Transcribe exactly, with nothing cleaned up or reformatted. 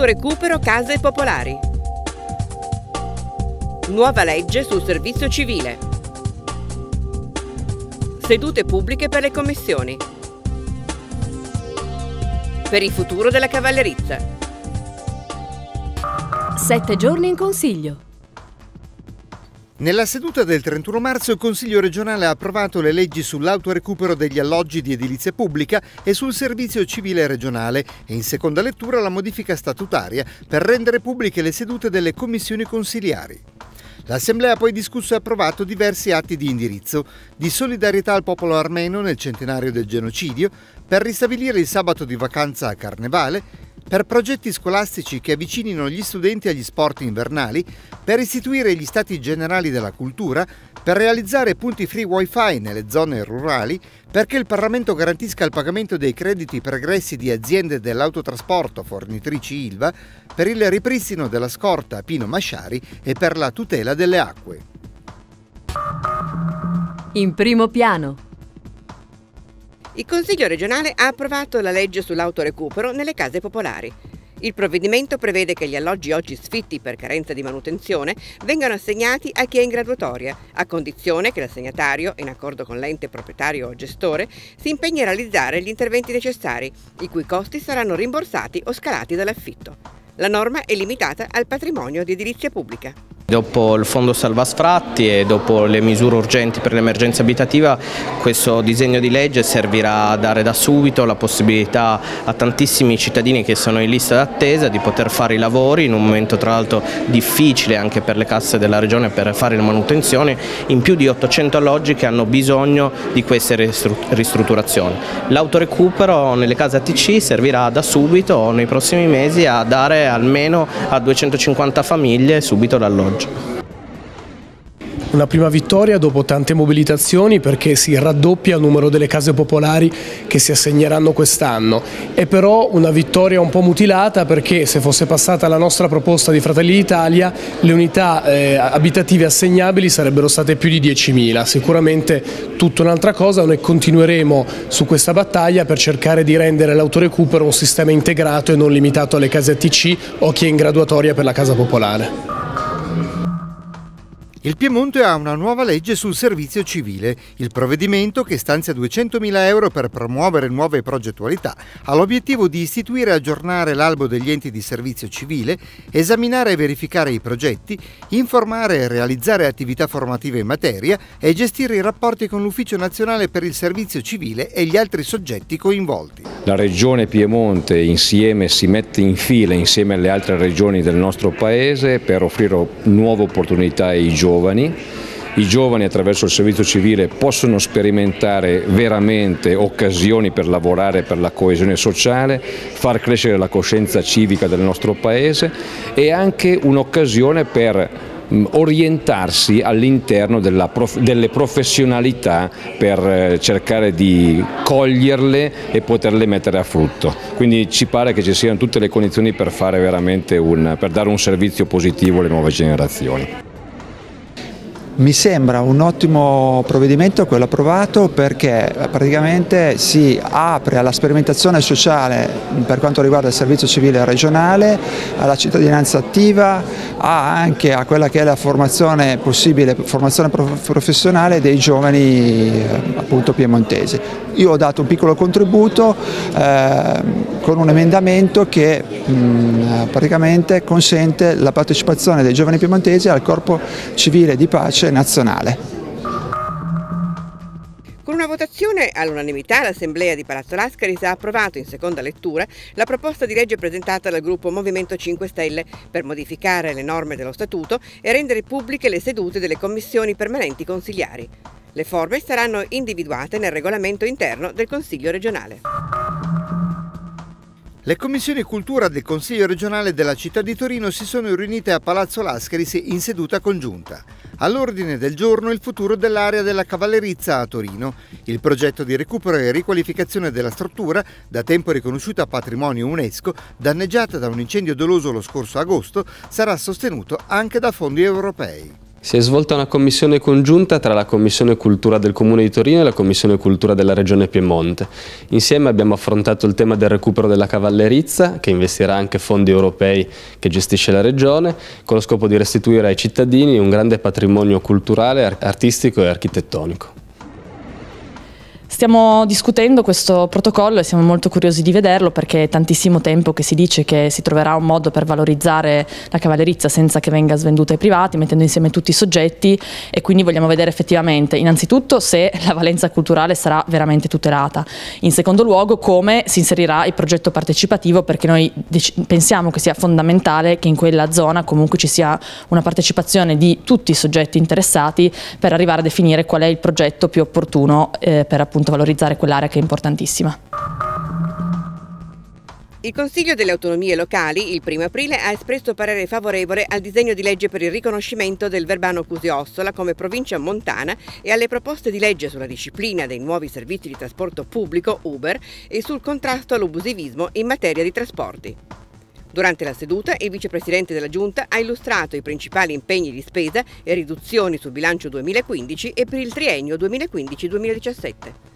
L'autorecupero case popolari. Nuova legge sul servizio civile. Sedute pubbliche per le commissioni. Per il futuro della cavallerizza. Sette giorni in Consiglio. Nella seduta del trentuno marzo il Consiglio regionale ha approvato le leggi sull'autorecupero degli alloggi di edilizia pubblica e sul servizio civile regionale e in seconda lettura la modifica statutaria per rendere pubbliche le sedute delle commissioni consiliari. L'Assemblea ha poi discusso e approvato diversi atti di indirizzo, di solidarietà al popolo armeno nel centenario del genocidio, per ristabilire il sabato di vacanza a Carnevale, per progetti scolastici che avvicinino gli studenti agli sport invernali, per istituire gli stati generali della cultura, per realizzare punti free wifi nelle zone rurali, perché il Parlamento garantisca il pagamento dei crediti pregressi di aziende dell'autotrasporto fornitrici Ilva, per il ripristino della scorta a Pino Masciari e per la tutela delle acque. In primo piano. Il Consiglio regionale ha approvato la legge sull'autorecupero nelle case popolari. Il provvedimento prevede che gli alloggi oggi sfitti per carenza di manutenzione vengano assegnati a chi è in graduatoria, a condizione che l'assegnatario, in accordo con l'ente proprietario o gestore, si impegni a realizzare gli interventi necessari, i cui costi saranno rimborsati o scalati dall'affitto. La norma è limitata al patrimonio di edilizia pubblica. Dopo il fondo salva sfratti e dopo le misure urgenti per l'emergenza abitativa, questo disegno di legge servirà a dare da subito la possibilità a tantissimi cittadini che sono in lista d'attesa di poter fare i lavori in un momento tra l'altro difficile anche per le casse della regione per fare le manutenzioni, in più di ottocento alloggi che hanno bisogno di queste ristrutturazioni. L'autorecupero nelle case A T C servirà da subito nei prossimi mesi a dare almeno a duecentocinquanta famiglie subito l'alloggio. Una prima vittoria dopo tante mobilitazioni perché si raddoppia il numero delle case popolari che si assegneranno quest'anno. È però una vittoria un po' mutilata perché se fosse passata la nostra proposta di Fratelli d'Italia le unità eh, abitative assegnabili sarebbero state più di diecimila. Sicuramente tutta un'altra cosa, noi continueremo su questa battaglia per cercare di rendere l'autorecupero un sistema integrato e non limitato alle case A T C o chi è in graduatoria per la casa popolare. Il Piemonte ha una nuova legge sul servizio civile. Il provvedimento, che stanzia duecentomila euro per promuovere nuove progettualità, ha l'obiettivo di istituire e aggiornare l'albo degli enti di servizio civile, esaminare e verificare i progetti, informare e realizzare attività formative in materia e gestire i rapporti con l'Ufficio Nazionale per il Servizio Civile e gli altri soggetti coinvolti. La Regione Piemonte insieme si mette in fila insieme alle altre regioni del nostro Paese per offrire nuove opportunità ai giovani. I giovani attraverso il servizio civile possono sperimentare veramente occasioni per lavorare per la coesione sociale, far crescere la coscienza civica del nostro Paese e anche un'occasione per orientarsi all'interno delle professionalità per cercare di coglierle e poterle mettere a frutto. Quindi ci pare che ci siano tutte le condizioni per fare veramente un, per dare un servizio positivo alle nuove generazioni. Mi sembra un ottimo provvedimento quello approvato perché praticamente si apre alla sperimentazione sociale per quanto riguarda il servizio civile regionale, alla cittadinanza attiva, anche a quella che è la formazione possibile, formazione professionale dei giovani appunto piemontesi. Io ho dato un piccolo contributo eh, con un emendamento che mh, praticamente consente la partecipazione dei giovani piemontesi al corpo civile di pace nazionale. Con una votazione all'unanimità l'Assemblea di Palazzo Lascaris ha approvato in seconda lettura la proposta di legge presentata dal gruppo Movimento cinque Stelle per modificare le norme dello Statuto e rendere pubbliche le sedute delle commissioni permanenti consiliari. Le forme saranno individuate nel regolamento interno del Consiglio regionale. Le commissioni cultura del Consiglio regionale della città di Torino si sono riunite a Palazzo Lascaris in seduta congiunta. All'ordine del giorno il futuro dell'area della cavallerizza a Torino. Il progetto di recupero e riqualificazione della struttura, da tempo riconosciuta patrimonio UNESCO, danneggiata da un incendio doloso lo scorso agosto, sarà sostenuto anche da fondi europei. Si è svolta una commissione congiunta tra la Commissione Cultura del Comune di Torino e la Commissione Cultura della Regione Piemonte. Insieme abbiamo affrontato il tema del recupero della cavallerizza, che investirà anche fondi europei che gestisce la Regione, con lo scopo di restituire ai cittadini un grande patrimonio culturale, artistico e architettonico. Stiamo discutendo questo protocollo e siamo molto curiosi di vederlo, perché è tantissimo tempo che si dice che si troverà un modo per valorizzare la cavallerizza senza che venga svenduta ai privati, mettendo insieme tutti i soggetti, e quindi vogliamo vedere effettivamente innanzitutto se la valenza culturale sarà veramente tutelata, in secondo luogo come si inserirà il progetto partecipativo, perché noi pensiamo che sia fondamentale che in quella zona comunque ci sia una partecipazione di tutti i soggetti interessati per arrivare a definire qual è il progetto più opportuno eh, per appunto valorizzare quell'area che è importantissima. Il Consiglio delle Autonomie Locali il primo aprile ha espresso parere favorevole al disegno di legge per il riconoscimento del Verbano Cusio-Ossola come provincia montana e alle proposte di legge sulla disciplina dei nuovi servizi di trasporto pubblico Uber e sul contrasto all'abusivismo in materia di trasporti. Durante la seduta, il vicepresidente della Giunta ha illustrato i principali impegni di spesa e riduzioni sul bilancio duemilaquindici e per il triennio duemilaquindici duemiladiciassette.